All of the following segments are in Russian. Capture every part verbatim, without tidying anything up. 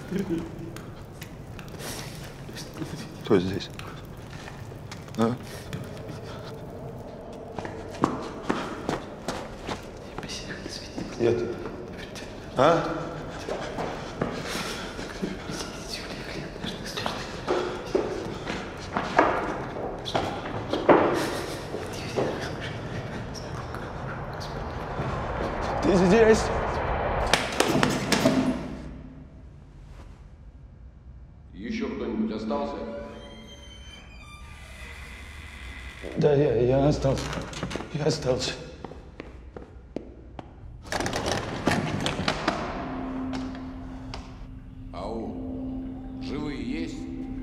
Кто здесь? А? Нет. А? Ты здесь? Еще кто-нибудь остался? Да, я, я остался. Я остался. Ау, живые есть?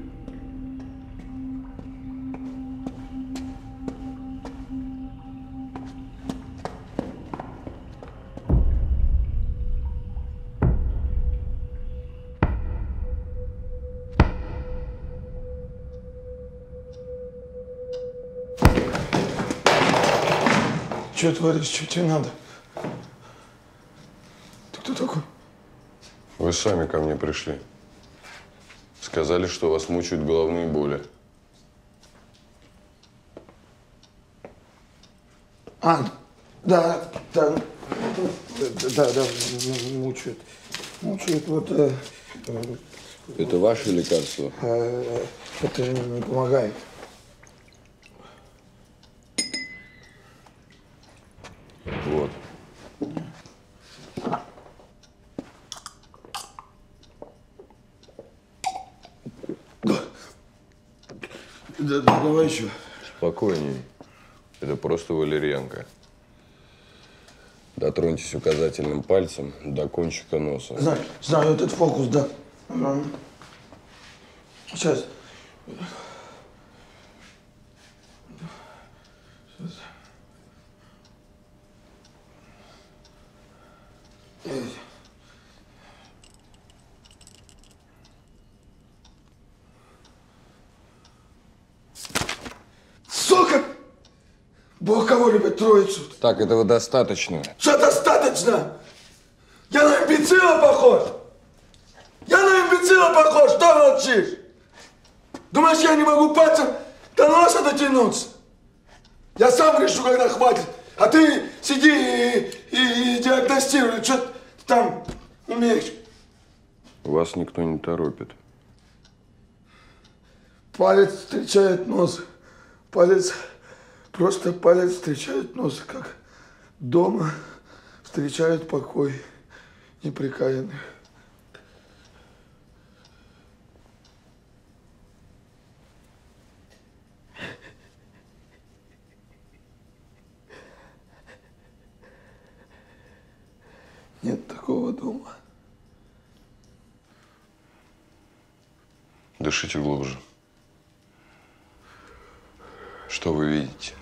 Что творишь? Что тебе надо? Ты кто такой? Вы сами ко мне пришли. Сказали, что вас мучают головные боли. А, да, да, да, да, мучают. Мучают, вот… Э, Это ваше лекарство? Э, это не помогает. Вот. Да. Да, да, давай еще. Спокойней. Это просто валерьянка. Дотроньтесь указательным пальцем до кончика носа. Знаю, знаю этот фокус, да. Сейчас. Сука! Бог кого любит, троицу. Так, этого достаточно. Что достаточно? Я на имбецила похож? Я на имбецила похож? Что молчишь? Думаешь, я не могу пальцем до носа дотянуться? Я сам решу, когда хватит. А ты сиди и, и, и диагностируй, что ты там умеешь. Вас никто не торопит. Палец встречает нос. Палец, просто палец встречает нос, как дома встречают покой непрекаянных. Нет такого дома. Дышите глубже. Что вы видите?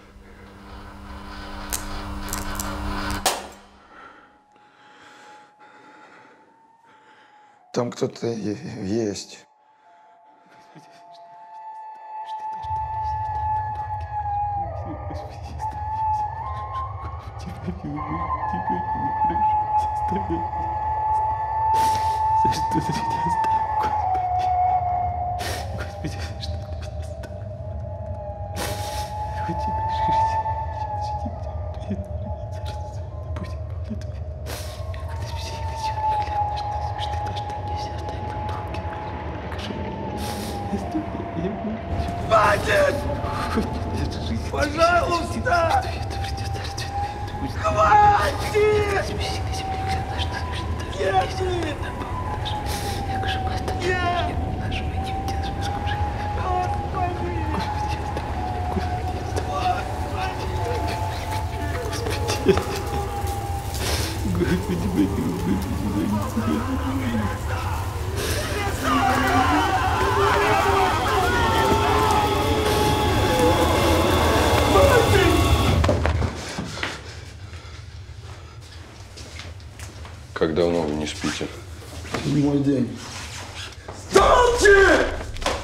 Там кто-то есть. За что ты меня оставил, Господи? Господи, за что ты меня оставил? Хоть тебе жизнь, щади меня, будем молитвы. Когда все это человек глянешь на нас, что ты что нельзя оставить нам други. Покажи мне. Оставь меня. Хватит! Пожалуйста! Хватит! Нет! Як же мы остановим нашу войну, держим скажи. Господи, Господи, Господи, Господи, Как давно вы не спите? Седьмой день. Замолчи!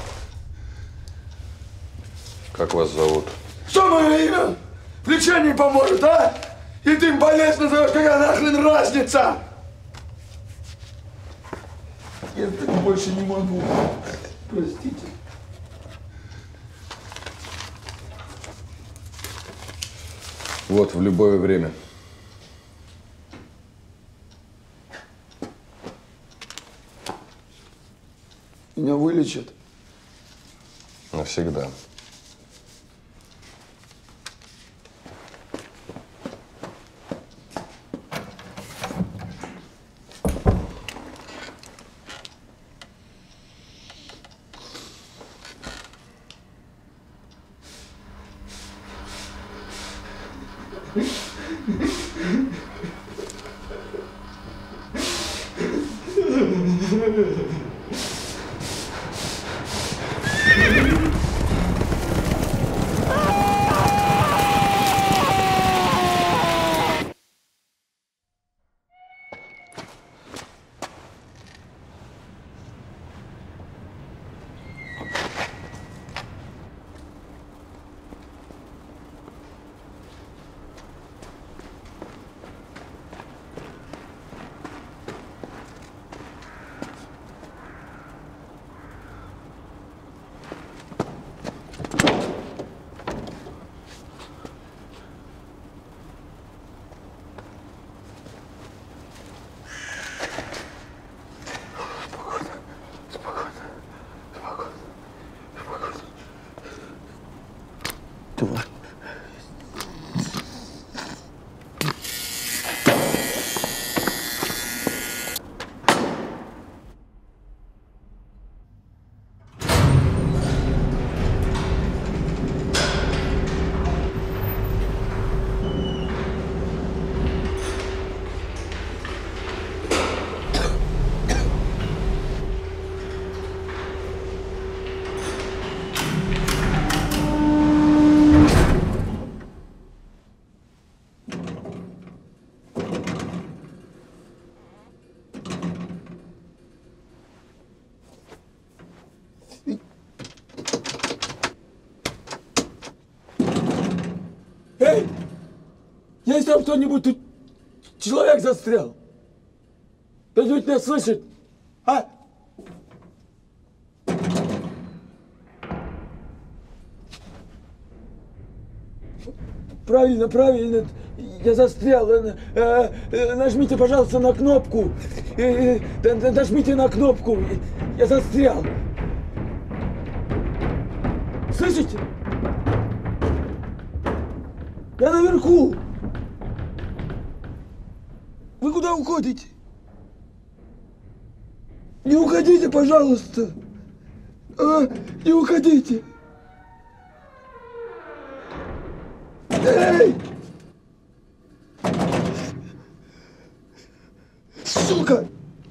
Как вас зовут? Что мое имя? В лечении поможет, а? И ты болезнь назовешь, какая нахрен разница? Я так больше не могу. Простите. Вот, в любое время. Меня вылечат. Навсегда. Давай. Эй! Есть там кто-нибудь? Тут человек застрял. Кто-нибудь меня слышит? А? Правильно, правильно. Я застрял. Э, э, нажмите, пожалуйста, на кнопку. Э, э, нажмите на кнопку. Я застрял. Слышите? Я наверху. Вы куда уходите? Не уходите, пожалуйста. А, не уходите. Эй! Сука!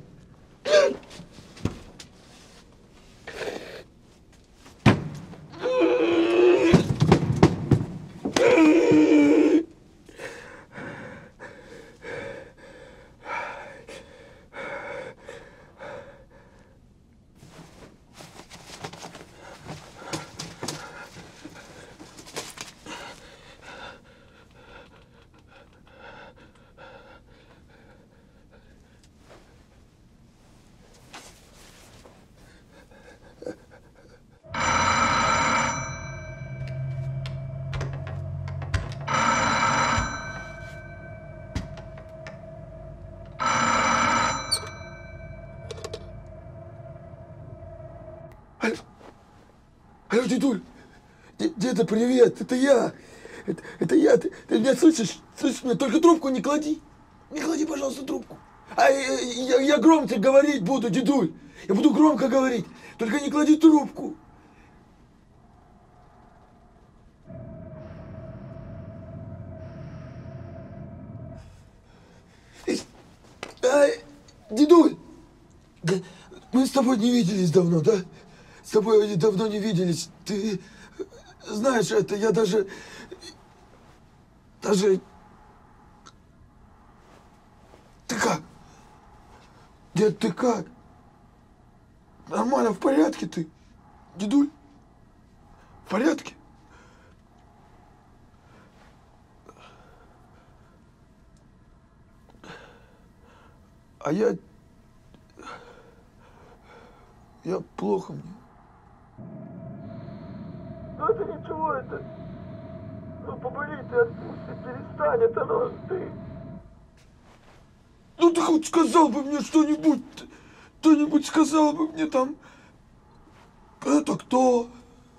Алло, алло, дедуль, деда, привет, это я, это, это я, ты, ты меня слышишь, слышишь меня, только трубку не клади, не клади, пожалуйста, трубку, а я, я, я громко говорить буду, дедуль, я буду громко говорить, только не клади трубку. А, дедуль, мы с тобой не виделись давно, да? С тобой давно не виделись. Ты знаешь это, я даже... Даже... Ты как? Дед, ты как? Нормально, в порядке ты? Дедуль? В порядке? А я... Я плохо мне. Ну это ничего, это... Ну поболит, ты отпусти, перестань, это ну ты... Ну ты хоть сказал бы мне что-нибудь, кто-нибудь сказал бы мне там... Это кто?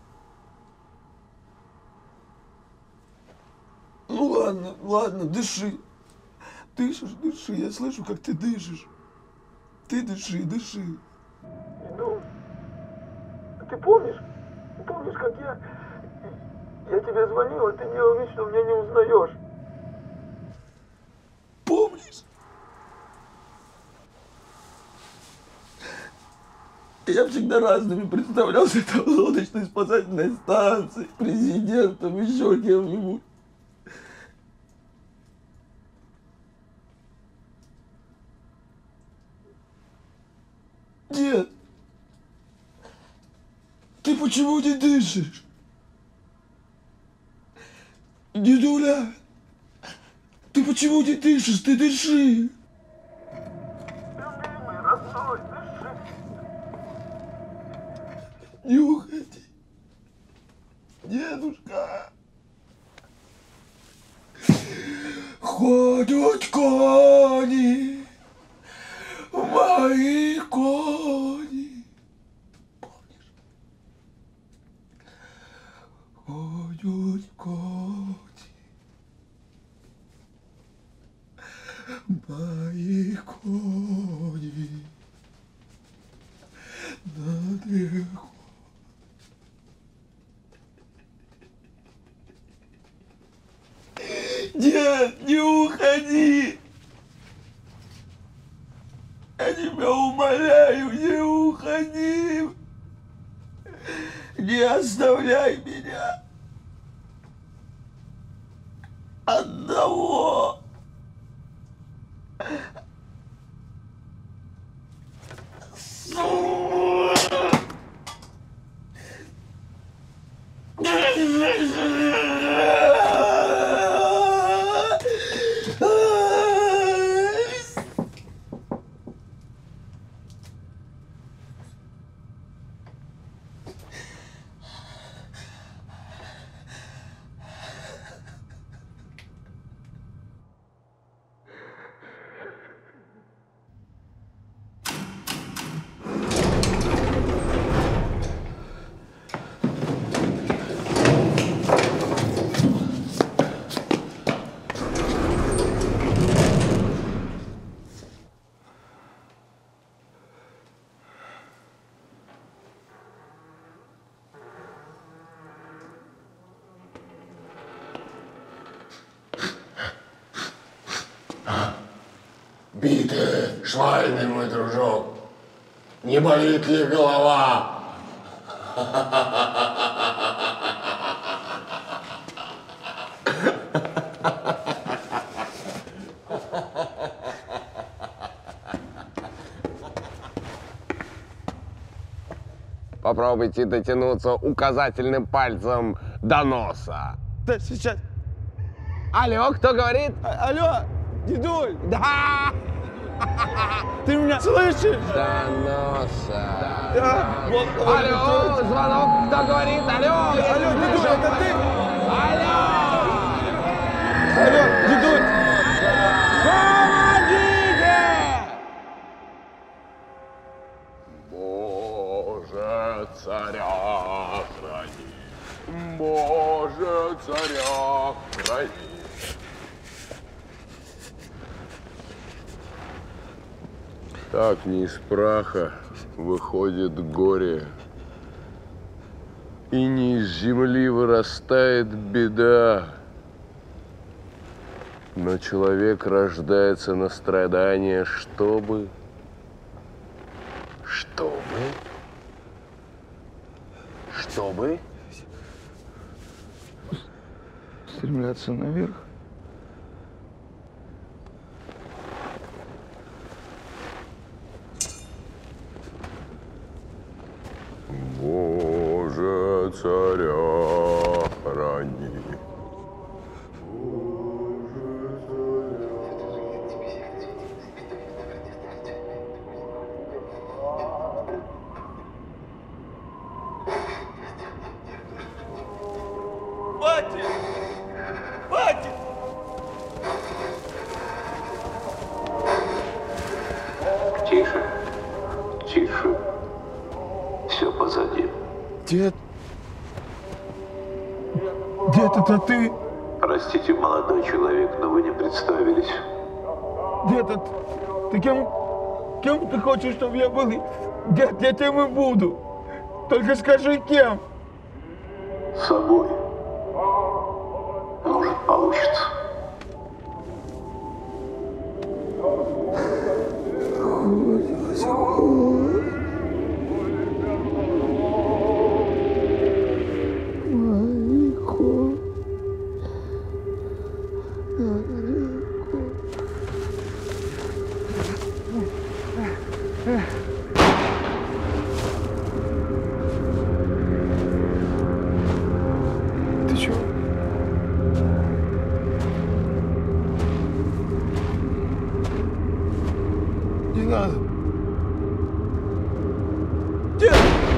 Ну ладно, ладно, дыши. Дышишь, дыши, я слышу, как ты дышишь. Ты дыши, дыши. Ну, ты помнишь, помнишь, как я, я тебе звонил, и ты делал вид, что меня не узнаешь? Помнишь? Я всегда разными представлялся там лодочной спасательной станцией, президентом, еще кем-нибудь. Нет. Ты почему не дышишь? Дедуля, ты почему не дышишь? Ты дыши. Любимый, родной, дыши. Не уходи. Дедушка. Ходят кони. Мои кони. Помнишь? Ходят кони. Мои кони. Над рекой. Нет, не уходи. Я тебя умоляю, не уходи, не оставляй меня одного. Битый, швальный мой дружок, не болит ли голова? Попробуйте дотянуться указательным пальцем до носа. Да, сейчас. Алло, кто говорит? А- алло, дедуль, Да! ты меня слышишь? До носа. Да. Вот, Алло, звонок, кто говорит? Алло, я алло, не дедуль, слышу. это ты? Алло! Алло, дедуль. Помогите! Боже, царя храни, Боже, царя храни. Так не из праха выходит горе, и не из земли вырастает беда, но человек рождается на страдания, чтобы... Чтобы? Чтобы? Стремляться наверх. Боже, царя храни. Тише. Все позади. Дед. Дед, это ты? Простите, молодой человек, но вы не представились. Дед, это ты кем, кем ты хочешь, чтобы я был? Дед, я кем и буду. Только скажи, кем. Собой. Может, получится. Ты чё? Не надо. Дед!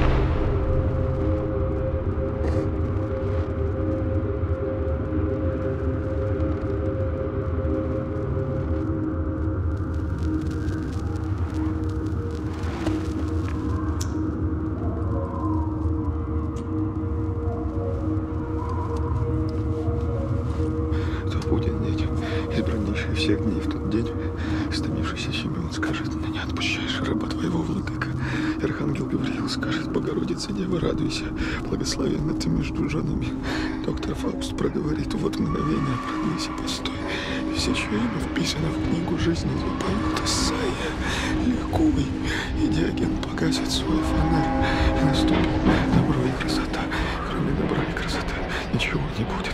То будет день, избраннейший всех дней в тот день, стомившийся Симеон скажет: «Меня не отпущаешь, раба твоего, владыка». И архангел Гавриил скажет: «Богородица, Дева, радуйся, благословенна ты между женами». Доктор Фауст проговорит: «Вот мгновение, продвинься, постой». И все, чье имя вписано в книгу жизни, запоют Исайя, ликуй. И Диоген погасит свой фонарь, и наступит добро и красота. Кроме добра и красоты ничего не будет.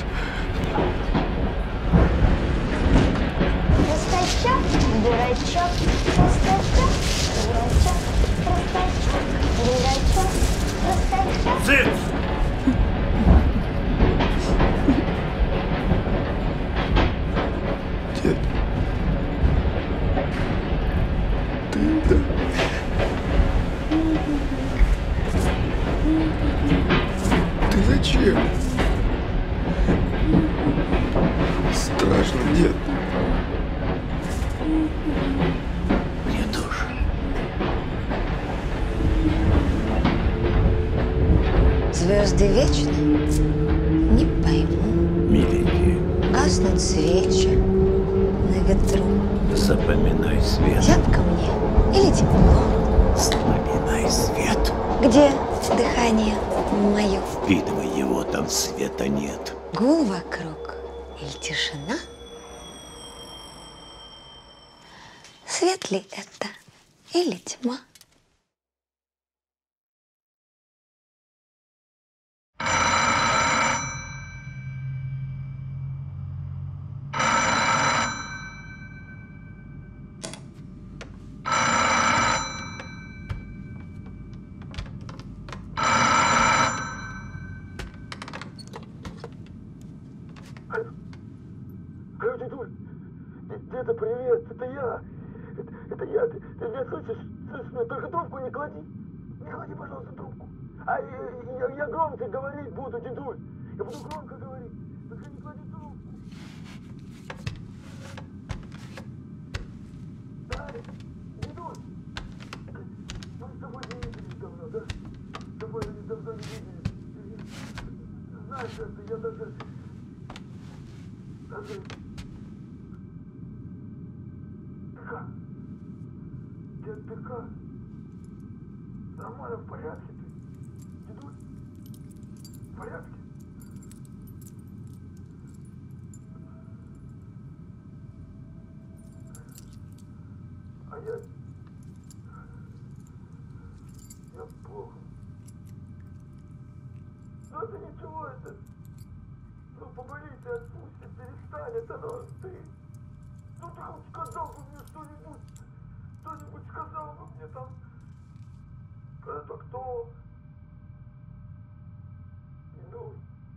Простачок, дурачок, простачок, дурачок, простачок, дурачок, простачок. Цыц! Дед, ты да. Ты зачем? Страшно, дед. Мне тоже. Звезды вечны? Не пойму. Миленький, Гаснут свечи на ветру. запоминай свет. Зябко мне или тепло? Запоминай свет. Где дыхание мое? Впитывай его, там света нет. Гул вокруг или тишина? Свет ли это или тьма? Алло, дедуль. Деда, привет, это я. Это, это я. Ты, ты меня слышишь? Слышишь меня? Только трубку не клади. Не клади, пожалуйста, трубку. А я, я, я громче говорить буду, дедуль. Я буду громко говорить. Только не клади трубку. Да, дедуль. Мы с тобой не виделись давно, да? С тобой давно не виделись. Знаешь, это я даже... Даже... Ты как? Дед, ты как? Нормально, в порядке ты? Дедуль? В порядке? А я... Я плохо. Ну это ничего, это... Ну поболите, отпустит, перестанет, оно ты... Ну ты хоть сказал бы мне что-нибудь, кто-нибудь сказал бы мне там, это кто? Ну,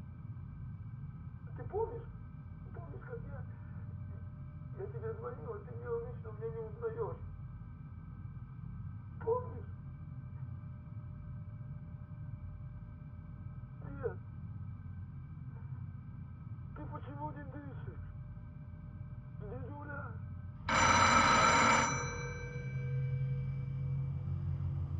ты помнишь, помнишь, как я, я тебе звонил, а ты делал вид, что меня не узнаешь? Помнишь? Нет. Ты почему не дышишь? Дедуля?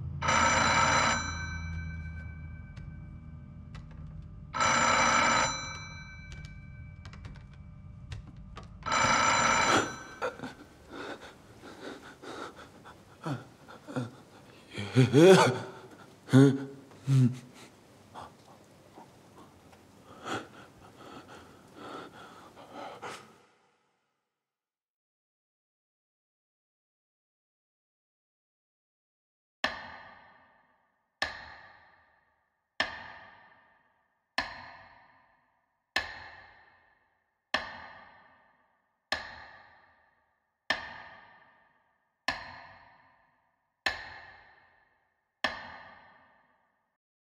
Э, э, э,